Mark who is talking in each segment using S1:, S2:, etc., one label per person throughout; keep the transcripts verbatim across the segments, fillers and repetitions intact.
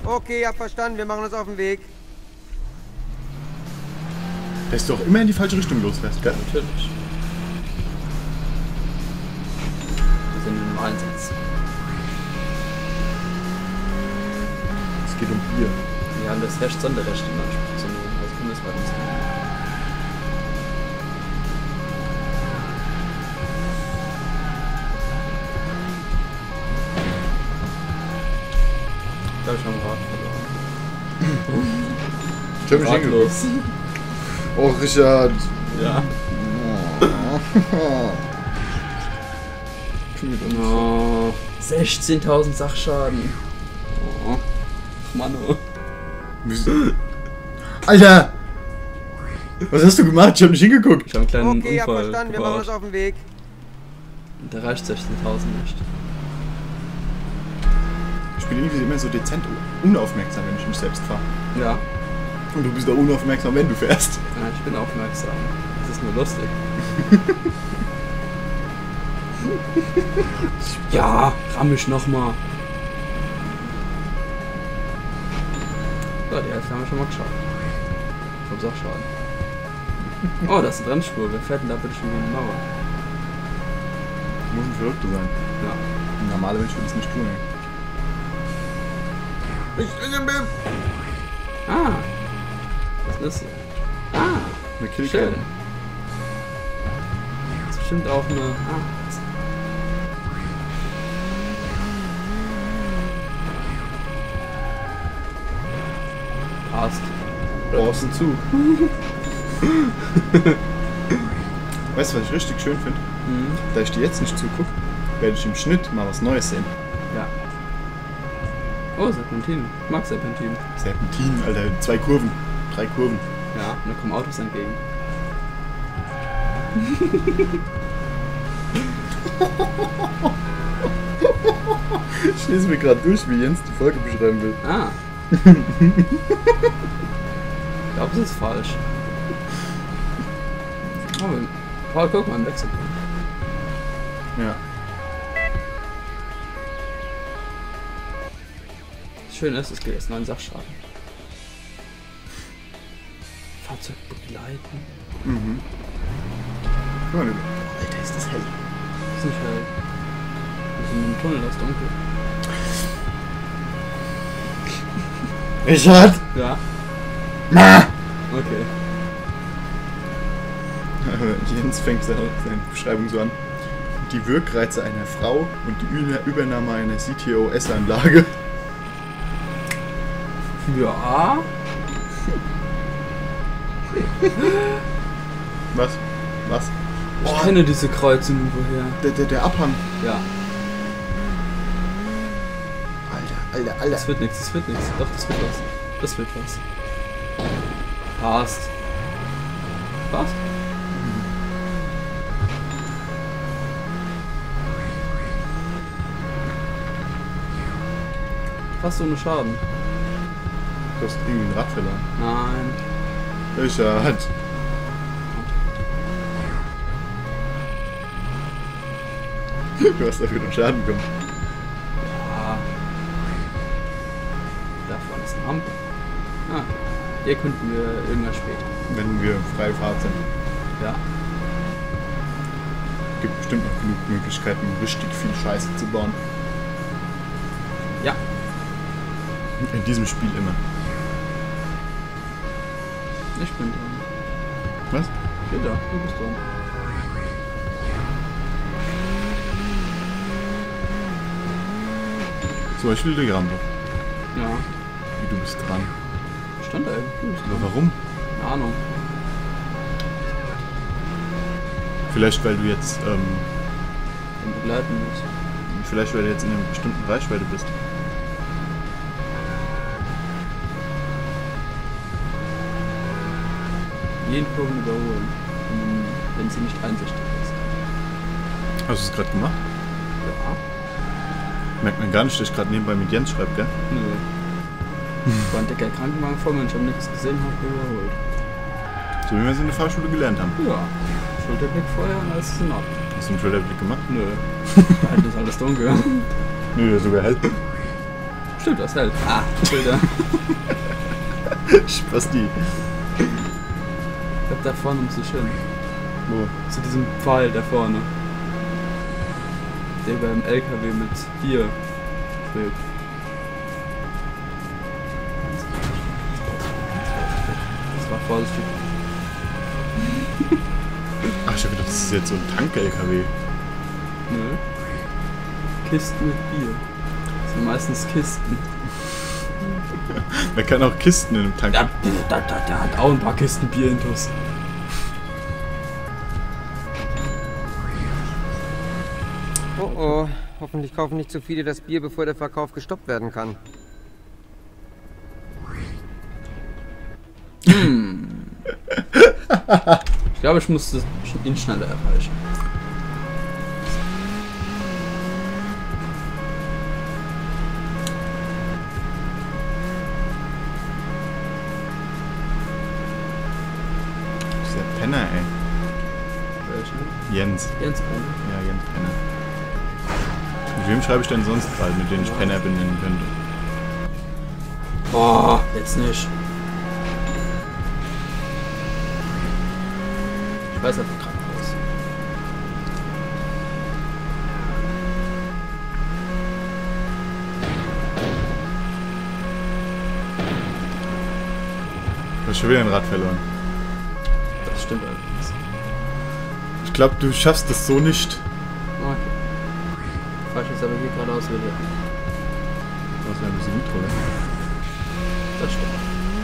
S1: Okay, hab verstanden. Wir machen uns auf den Weg.
S2: Dass du auch immer in die falsche Richtung losfährst, gell?
S3: Natürlich. Wir sind im Einsatz.
S2: Es geht um Bier.
S3: Wir haben das Recht Sonderrecht in Anspruch zu nehmen, als bundesweites. Ich glaube, ich habe ein Rad verloren.
S2: Ich hab mich hingeguckt. Oh, Richard.
S3: Ja. Oh, sechzehntausend Sachschaden. Oh. Mann, oh.
S2: Alter! Was hast du gemacht? Ich hab nicht hingeguckt.
S3: Ich hab einen kleinen
S1: Okay, hab
S3: Unfall
S1: verstanden. Wir machen uns
S3: gebaut.
S1: auf den Weg.
S3: Und der reicht sechzehntausend nicht.
S2: Ich bin irgendwie immer so dezent unaufmerksam, wenn ich mich selbst fahre.
S3: Ja.
S2: Und du bist auch unaufmerksam, wenn du fährst.
S3: Ja, ich bin aufmerksam. Das ist nur lustig. Ja, ramm mich nochmal. So, die Hälfte haben wir schon mal geschafft. Vom Sachschaden. Oh, das ist eine Bremsspur. Wer fährt denn da bitte schon gegen die Mauer?
S2: Muss ein Verrückter sein.
S3: Ja.
S2: Ein normaler Mensch würde es nicht tun, ey. Ich bin
S3: Ah. Was ist das hier? Ah.
S2: eine
S3: Schön.
S2: Killcam.
S3: Das ist bestimmt auch eine... Ah. Passt.
S2: Außen zu. Weißt du, was ich richtig schön finde?
S3: Mhm.
S2: Da ich dir jetzt nicht zugucke, werde ich im Schnitt mal was Neues sehen.
S3: Ja. Oh, Serpentin. Ich mag Serpentin.
S2: Serpentin, Alter. Zwei Kurven. Drei Kurven.
S3: Ja, und da kommen Autos entgegen.
S2: Ich lese mir gerade durch, wie Jens die Folge beschreiben will.
S3: Ah. Ich glaube, das ist falsch. Oh, Paul, guck mal, ein Wechselpunkt.
S2: Ja.
S3: Schön ist, es geht jetzt neuen Sachschaden. Fahrzeug begleiten.
S2: Mhm. Guck mal, Alter, ist das hell.
S3: Das ist nicht hell. Wir sind im Tunnel, das ist dunkel.
S2: Richard!
S3: Ja.
S2: Na!
S3: Okay.
S2: Jens fängt seine, seine Beschreibung so an. Die Wirkreize einer Frau und die Ü- Übernahme einer C T O S-Anlage.
S3: Ja.
S2: Was? Was?
S3: Ich
S2: Oh,
S3: kenne diese Kreuzung woher.
S2: der, der, der Abhang.
S3: Ja.
S2: Alter, Alter, Alter.
S3: Das wird nichts, das wird nichts. Doch, das wird was. Das wird was. Passt. Passt? Fast ohne Schaden.
S2: Du hast irgendwie ein Rad verloren.
S3: Nein.
S2: Richard. Du hast dafür noch Schaden bekommen.
S3: Ja. Da vorne ist eine Rampe. Ah. Die erkunden wir irgendwann später.
S2: Wenn wir freie Fahrt sind.
S3: Ja.
S2: Gibt bestimmt noch genug Möglichkeiten, richtig viel Scheiße zu bauen.
S3: Ja.
S2: In diesem Spiel immer.
S3: Ich bin dran.
S2: Was?
S3: Ich bin da. Du bist dran.
S2: Zum Beispiel die Rampe.
S3: Ja.
S2: Wie du bist dran.
S3: Stand da eben. Du bist
S2: Aber
S3: dran.
S2: warum?
S3: Keine Ahnung.
S2: Vielleicht weil du jetzt, ähm,
S3: Den begleiten muss.
S2: vielleicht weil du jetzt in einer bestimmten Reichweite bist.
S3: Jeden Kurven überholen. Wenn, wenn sie nicht einsichtig ist.
S2: Hast du es gerade gemacht?
S3: Ja.
S2: Merkt man gar nicht, dass ich gerade nebenbei mit Jens schreibe, gell?
S3: Nö. Ich war ein dicker Krankenwagen vor mir und ich habe nichts gesehen, habe überholt.
S2: So wie wir es in der Fahrschule gelernt haben.
S3: Ja. Schulterblick vorher und alles ist in Ordnung.
S2: Hast du einen Schulterblick gemacht?
S3: Nö. Da ist alles dunkel.
S2: Nö, sogar hell.
S3: Stimmt, was hält. Ah, Schilder.
S2: Spasti.
S3: Ich glaub, da vorne muss ich hin.
S2: Wo?
S3: Zu diesem Pfeil da vorne. Der beim L K W mit Bier fehlt. Das war vorsichtig.
S2: Ach, ich hab gedacht, das ist jetzt so ein Tank-L K W.
S3: Nö. Kisten mit Bier. Das sind meistens Kisten.
S2: Man kann auch Kisten in einem Tank.
S3: Der, der, der, der hat auch ein paar Kisten Bier intus.
S1: Oh oh, hoffentlich kaufen nicht zu viele das Bier, bevor der Verkauf gestoppt werden kann.
S3: Hm. Ich glaube, ich muss ihn schneller erreichen.
S2: Das ist der Penner, ey.
S3: Welchen?
S2: Jens.
S3: Jens Penner.
S2: Ja, Jens Penner. Mit wem schreibe ich denn sonst gerade, mit denen ich Penner benennen könnte?
S3: Boah, jetzt nicht. Ich weiß einfach gerade aus.
S2: Du hast schon wieder ein Rad verloren.
S3: Das stimmt allerdings.
S2: Ich glaube, du schaffst das so nicht.
S3: Okay. Fahr ich jetzt aber hier geradeaus wieder.
S2: Du hast ja ein bisschen Nitro, ne?
S3: Das stimmt.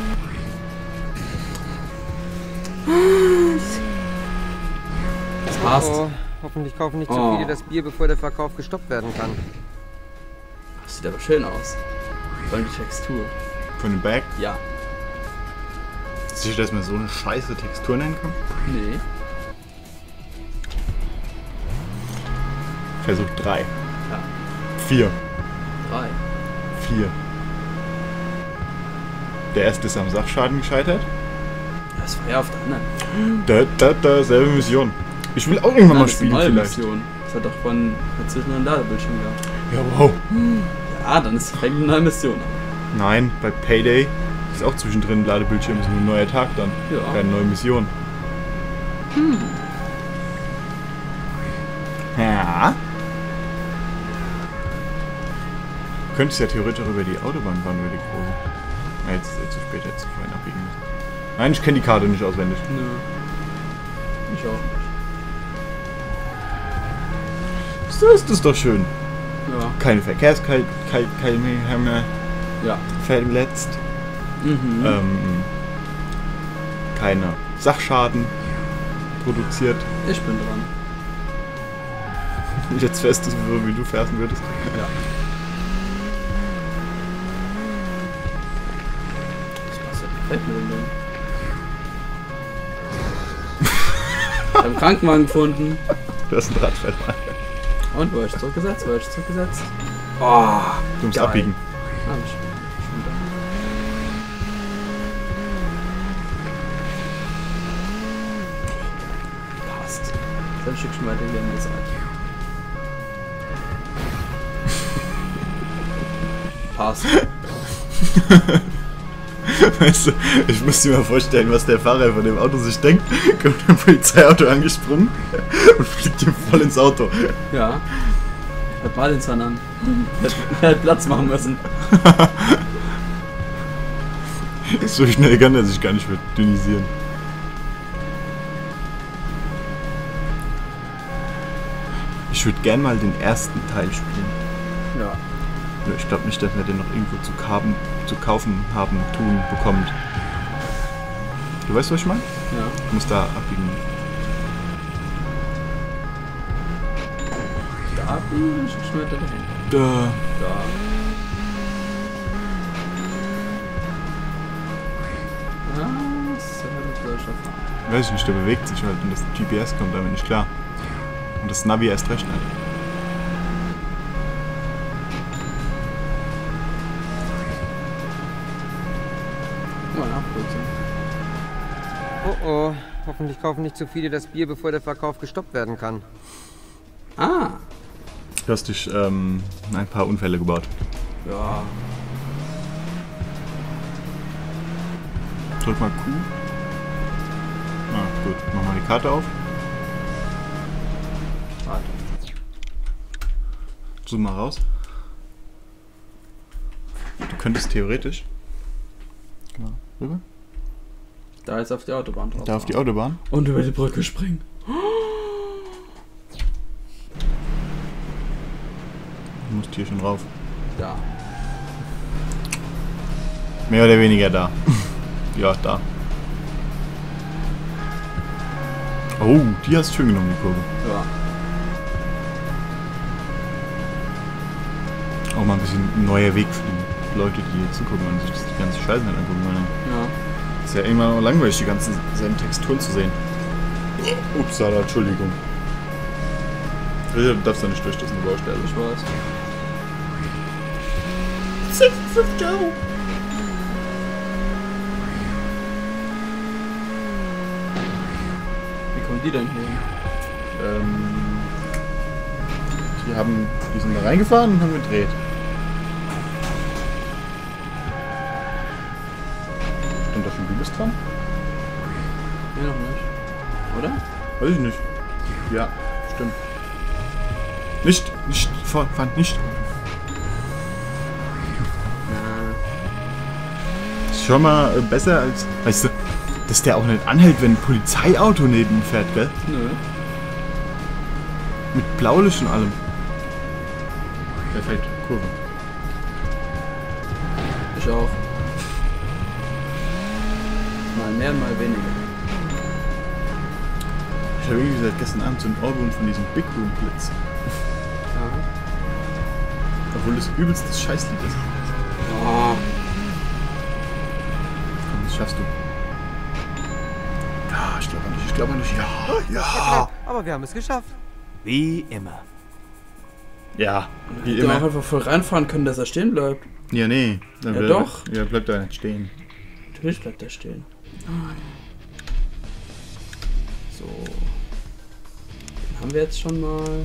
S3: Das passt.
S1: Oh oh, hoffentlich kaufen nicht zu
S3: Oh.
S1: viele das Bier, bevor der Verkauf gestoppt werden kann.
S3: Das sieht aber schön aus. Vor allem die Textur.
S2: Von dem Bag.
S3: Ja.
S2: Sicher, dass man so eine scheiße Textur nennen kann?
S3: Nee.
S2: Versuch drei.
S3: Ja.
S2: Vier.
S3: Drei.
S2: Vier. Der erste ist am Sachschaden gescheitert.
S3: Das war ja auf der anderen.
S2: Da, da, da, selbe Mission. Ich will auch irgendwann mal
S3: das ist eine
S2: spielen
S3: neue
S2: vielleicht.
S3: Mission. Das hat doch von dazwischen ein Ladebildschirm gehabt.
S2: Ja, wow.
S3: Ja, dann ist es eine neue Mission.
S2: Nein, bei Payday ist auch zwischendrin ein Ladebildschirm, ist nur ein neuer Tag dann.
S3: Ja.
S2: Keine neue Mission. Hm. Ja. Du könntest ja theoretisch auch über die Autobahn fahren, über die große. Ja, jetzt ist es zu spät, jetzt vorhin abbiegen müssen. Nein, ich kenne die Karte nicht auswendig.
S3: Nö. Ich auch nicht.
S2: So ist es doch schön.
S3: Ja.
S2: Keine Verkehrsteilnehmer mehr
S3: Ja.
S2: verletzt.
S3: Mhm.
S2: Ähm, keiner Sachschaden produziert.
S3: Ich bin dran.
S2: Jetzt fährst du so, wie du fährst würdest.
S3: Ja. Das passt ja perfekt mit dem Ding. Ich hab einen Krankenwagen gefunden.
S2: Du hast ein Rad verloren.
S3: Und wo hab ich zurückgesetzt? Wo hab ich zurückgesetzt? Oh,
S2: Du musst
S3: geil.
S2: abbiegen.
S3: Ah, ich, ich bin da. Passt. Dann schick ich mal weiter hier an die Seite. Passt.
S2: Weißt du, ich muss dir mal vorstellen, was der Fahrer von dem Auto sich denkt. Kommt ein Polizeiauto angesprungen und fliegt ihm voll ins Auto.
S3: Ja. Ich hab mal den Zahn an. Er hätte Platz machen müssen.
S2: So schnell kann er sich gar nicht verdünnisieren. Ich würde gern mal den ersten Teil spielen.
S3: Ja.
S2: Ich glaube nicht, dass man den noch irgendwo zu, haben, zu kaufen, haben, tun, bekommt. Du weißt, was ich meine?
S3: Ja.
S2: Du musst da abbiegen.
S3: Da bin ich schon weiter dahin.
S2: Da.
S3: Da. Was? Soll ich da fahren?
S2: Weiß ich nicht, der bewegt sich halt und das G P S kommt damit nicht klar. Und das Navi erst recht nicht.
S3: Mal Abkürzung.
S1: Oh oh, hoffentlich kaufen nicht zu viele das Bier, bevor der Verkauf gestoppt werden kann.
S3: Ah.
S2: Du hast dich ähm, ein paar Unfälle gebaut.
S3: Ja.
S2: drück mal Q. Ah, gut. Mach mal die Karte auf.
S3: Warte.
S2: Zoom mal raus. Du könntest theoretisch. Genau. Rüber?
S3: Da ist auf die Autobahn drauf.
S2: Da auf die Autobahn.
S3: Und über die Brücke springen.
S2: Du musst hier schon rauf.
S3: Da.
S2: Mehr oder weniger da. Ja, da. Oh, die hast du schön genommen, die Kurve.
S3: Ja.
S2: Auch mal ein bisschen ein neuer Weg für die Leute, die hier zugucken und sich die ganze Scheiße nicht angucken wollen.
S3: Ja.
S2: Ist ja irgendwann auch langweilig, die ganzen selben Texturen zu sehen. Upsala, Entschuldigung. Du darfst da nicht durch, das ist eine Baustelle.
S3: Ich weiß. Wie kommen die denn hier hin?
S2: Ähm, die haben, die sind da reingefahren und haben gedreht. Stand da schon du bist dran?
S3: Nee, noch nicht. Oder?
S2: Weiß ich nicht. Ja, stimmt. Nicht, nicht, fahren, nicht. Ist schon mal äh, besser als, weißt du, dass der auch nicht anhält, wenn ein Polizeiauto neben ihm fährt, gell?
S3: Nö.
S2: Mit Blaulicht und allem. Perfekt, Kurve.
S3: Ich auch. Mal mehr, mal weniger.
S2: Ich habe irgendwie seit gestern Abend so ein Ohrwurm von diesem Big Room Blitz.
S3: Ja.
S2: Obwohl das übelst das Scheißlied ist.
S3: Oh.
S2: Komm, das schaffst du. Ja, ich glaube nicht, ich glaube nicht. Ja,
S1: Ja, aber wir haben es geschafft.
S4: Wie immer.
S2: Ja, wie
S3: Hätte auch
S2: immer.
S3: einfach voll reinfahren können, dass er stehen bleibt.
S2: Ja, nee. Dann
S3: Ja,
S2: will-
S3: doch.
S2: Ja, bleibt da nicht stehen.
S3: Natürlich bleibt er stehen. So. Den haben wir jetzt schon mal.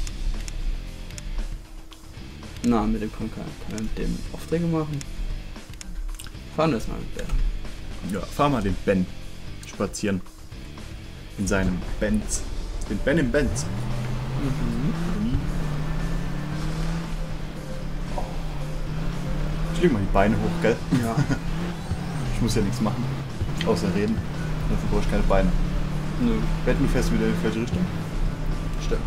S3: Na, mit dem kann, kann er mit dem Aufträge machen. Fahren wir es mal mit der.
S2: Ja, fahr mal den Ben spazieren. In seinem Benz. Den Ben im Benz. Ich leg mal die Beine hoch, gell?
S3: Ja.
S2: Ich muss ja nichts machen. Außer reden. Dafür brauche ich keine Beine.
S3: Nö,
S2: Wetten, du fährst wieder in die falsche Richtung?
S3: stimmt.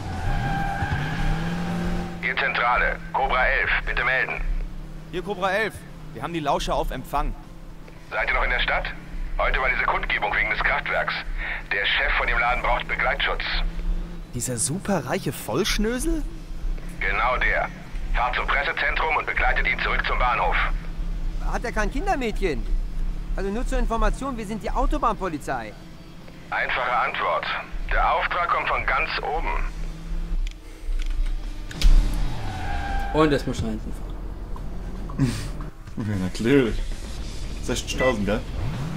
S5: Hier Zentrale, Cobra elf, bitte melden.
S4: Hier Cobra elf. Wir haben die Lauscher auf Empfang.
S5: Seid ihr noch in der Stadt? Heute war diese Kundgebung wegen des Kraftwerks. Der Chef von dem Laden braucht Begleitschutz.
S4: Dieser superreiche Vollschnösel?
S5: Genau der. Fahrt zum Pressezentrum und begleitet ihn zurück zum Bahnhof.
S1: Hat er kein Kindermädchen? Also nur zur Information, wir sind die Autobahnpolizei.
S5: Einfache Antwort. Der Auftrag kommt von ganz oben.
S3: Und jetzt muss ich nach hinten fahren.
S2: Ja, natürlich. sechzigtausend, gell?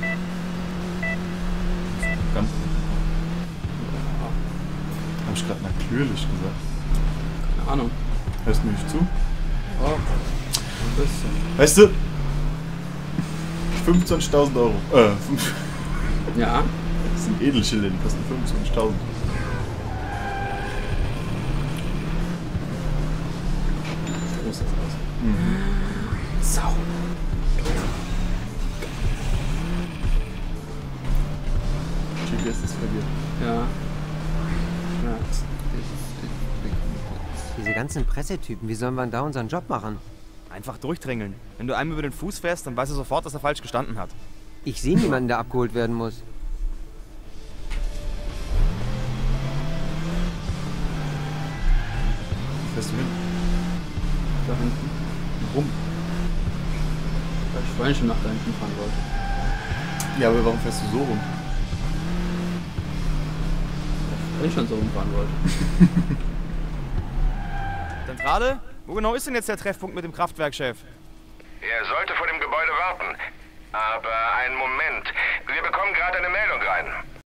S2: Ganz. Hab ich gerade natürlich gesagt.
S3: Keine Ahnung.
S2: Hörst du mir nicht zu?
S3: Oh, ein bisschen.
S2: Weißt du? fünfundzwanzigtausend Euro. Äh, fünf-
S3: Ja.
S2: das sind Edelschilder, die kosten fünfundzwanzigtausend.
S3: So ist das aus. Sau.
S2: G P S ist verwirrt.
S3: Ja. Ja.
S1: Diese ganzen Pressetypen, wie sollen wir denn da unseren Job machen?
S4: Einfach durchdrängeln. Wenn du einem über den Fuß fährst, dann weiß er sofort, dass er falsch gestanden hat.
S1: Ich sehe niemanden, der abgeholt werden muss.
S2: Wo fährst du hin?
S3: Da hinten.
S2: Warum?
S3: Weil ich vorhin schon nach da hinten fahren wollte.
S2: Ja, aber warum fährst du so rum?
S3: Weil ich schon so rumfahren wollte.
S4: Zentrale? Wo genau ist denn jetzt der Treffpunkt mit dem Kraftwerkchef?
S5: Er sollte vor dem Gebäude warten. Aber einen Moment. Wir bekommen gerade eine Meldung rein.